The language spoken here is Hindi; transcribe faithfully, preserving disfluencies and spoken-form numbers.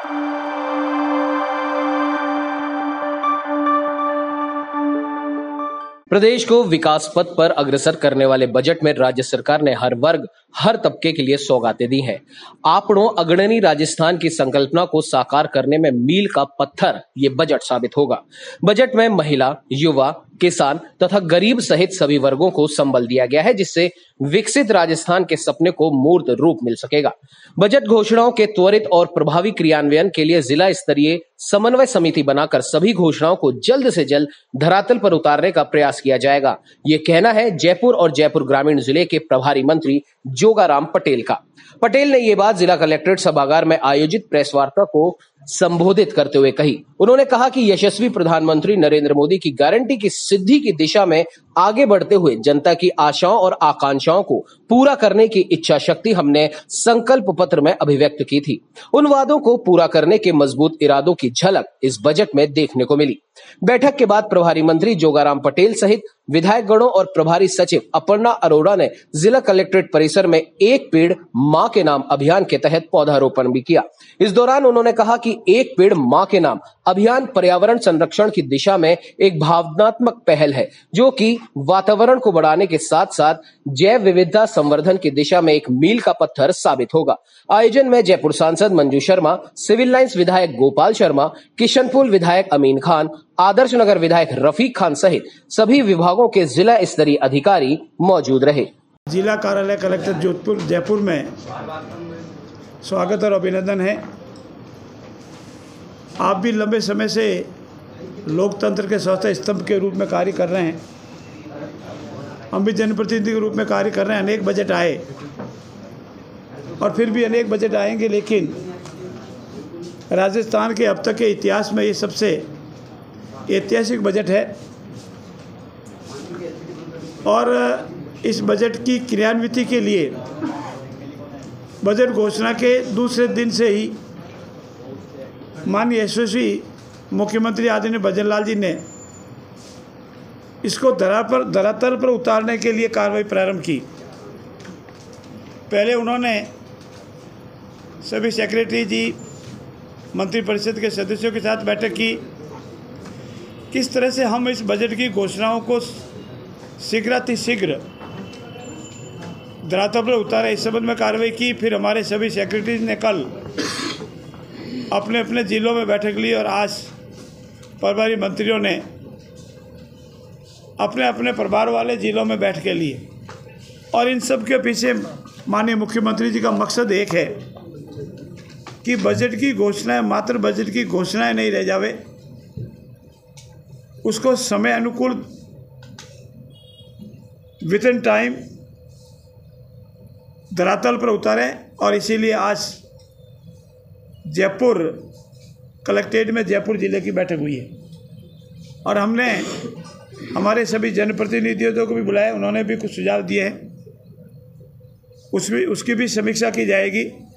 प्रदेश को विकास पथ पर अग्रसर करने वाले बजट में राज्य सरकार ने हर वर्ग, हर तबके के लिए सौगातें दी हैं। आपड़ों अग्रणी राजस्थान की संकल्पना को साकार करने में मील का पत्थर ये बजट साबित होगा। बजट में महिला, युवा, किसान तथा गरीब सहित सभी वर्गों को संबल दिया गया है, जिससे विकसित राजस्थान के सपने को मूर्त रूप मिल सकेगा। बजट घोषणाओं के त्वरित और प्रभावी क्रियान्वयन के लिए जिला स्तरीय समन्वय समिति बनाकर सभी घोषणाओं को जल्द से जल्द धरातल पर उतारने का प्रयास किया जाएगा। ये कहना है जयपुर और जयपुर ग्रामीण जिले के प्रभारी मंत्री जोगाराम पटेल का। पटेल ने ये बात जिला कलेक्ट्रेट सभागार में आयोजित प्रेस वार्ता को संबोधित करते हुए कही। उन्होंने कहा कि यशस्वी प्रधानमंत्री नरेंद्र मोदी की गारंटी की सिद्धि की दिशा में आगे बढ़ते हुए जनता की आशाओं और आकांक्षाओं को पूरा करने की इच्छा शक्ति हमने संकल्प पत्र में अभिव्यक्त की थी। उन वादों को पूरा करने के मजबूत इरादों की झलक इस बजट में देखने को मिली। बैठक के बाद प्रभारी मंत्री जोगाराम पटेल सहित विधायकगणों और प्रभारी सचिव अपर्णा अरोड़ा ने जिला कलेक्ट्रेट परिसर में एक पेड़ मां के नाम अभियान के तहत पौधारोपण भी किया। इस दौरान उन्होंने कहा कि एक पेड़ मां के नाम अभियान पर्यावरण संरक्षण की दिशा में एक भावनात्मक पहल है, जो कि वातावरण को बढ़ाने के साथ साथ जैव विविधता संवर्धन की दिशा में एक मील का पत्थर साबित होगा। आयोजन में जयपुर सांसद मंजू शर्मा, सिविल लाइंस विधायक गोपाल शर्मा, किशनपुर विधायक अमीन खान, आदर्श नगर विधायक रफीक खान सहित सभी विभागों के जिला स्तरीय अधिकारी मौजूद रहे। जिला कार्यालय कलेक्टर जोधपुर जयपुर में स्वागत और अभिनंदन है। आप भी लंबे समय से लोकतंत्र के चौथे स्तंभ के रूप में कार्य कर रहे हैं। हम भी जनप्रतिनिधि के रूप में कार्य कर रहे हैं। अनेक बजट आए और फिर भी अनेक बजट आएंगे, लेकिन राजस्थान के अब तक के इतिहास में ये सबसे ऐतिहासिक बजट है। और इस बजट की क्रियान्विति के लिए बजट घोषणा के दूसरे दिन से ही माननीय यशस्वी मुख्यमंत्री आदरणीय भजन लाल जी ने इसको धरा पर धरातल पर उतारने के लिए कार्रवाई प्रारंभ की। पहले उन्होंने सभी सेक्रेटरी जी, मंत्रिपरिषद के सदस्यों के साथ बैठक की, किस तरह से हम इस बजट की घोषणाओं को शीघ्रातिशीघ्र धरातल पर उतारे, इस संबंध में कार्रवाई की। फिर हमारे सभी सेक्रेटरी ने कल अपने अपने जिलों में बैठक ली और आज प्रभारी मंत्रियों ने अपने अपने प्रभार वाले जिलों में बैठ के लिए। और इन सब के पीछे माननीय मुख्यमंत्री जी का मकसद एक है कि बजट की घोषणाएं मात्र बजट की घोषणाएं नहीं रह जावे, उसको समय अनुकूल विद इन टाइम धरातल पर उतारें। और इसीलिए आज जयपुर कलेक्ट्रेट में जयपुर जिले की बैठक हुई है और हमने हमारे सभी जनप्रतिनिधियों को भी बुलाया। उन्होंने भी कुछ सुझाव दिए हैं, उसमें उसकी भी समीक्षा की जाएगी।